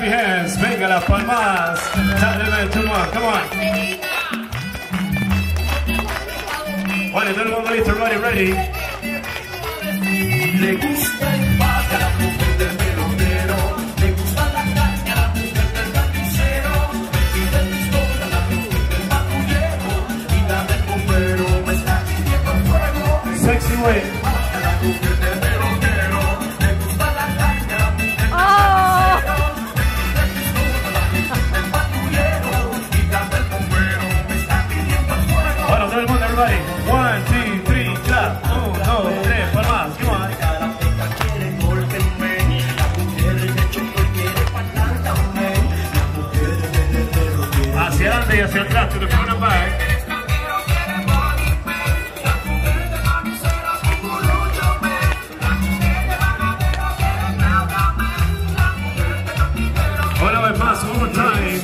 Clap your hands. Venga, las palmas. Come on. Vale, todo el mundo listo. Ready. Le gusta el vaca, la mujer del melonero. Le gusta la caña, la mujer del carnicero. Y de pistola, la mujer del patrullero. Y la del bombero me está pidiendo fuego. Sexy way. La mujer del melonero. Le gusta la caña, la mujer del carnicero. Y de pistola, la mujer del patrullero. Y la del bombero me está pidiendo fuego. Bueno, todo el mundo, everybody. 1, 2, 3, clap. 1, 2, 3, palmas. Come on. Hacia adelante y hacia atrás, to the front and back. Una vez más, one more time.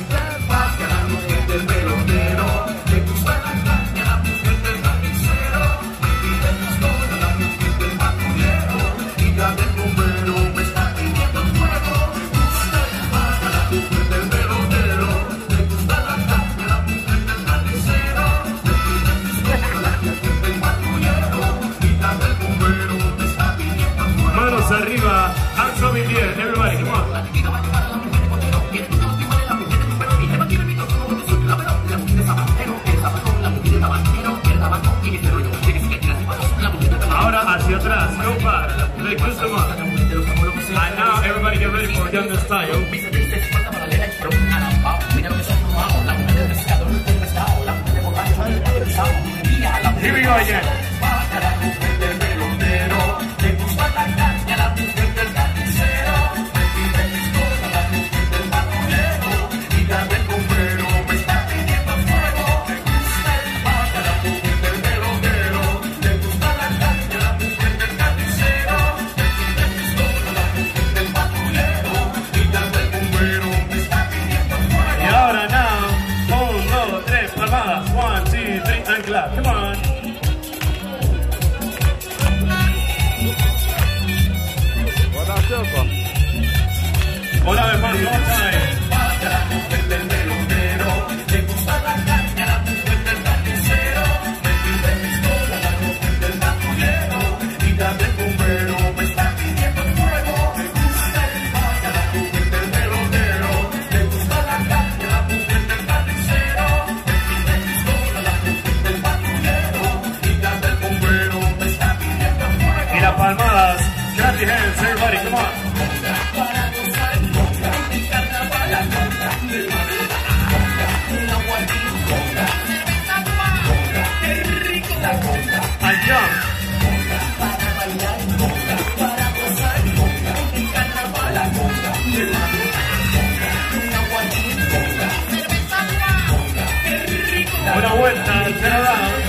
Manos arriba, hands up in the air, everybody, come on. Ahora hacia atrás, go back, like this them up. And now everybody get ready for Gangnam Style. Here we go again. Clap. Come on. Una vez más, one time. Palmadas, clap your hands, everybody, come on. And jump. Una vuelta, turn around.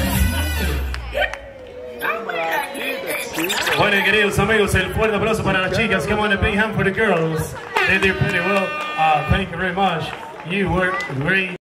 Bueno, queridos amigos, el fuerte aplauso para las chicas. Come on, a big hand for the girls. They did pretty well. Thank you very much. You were great.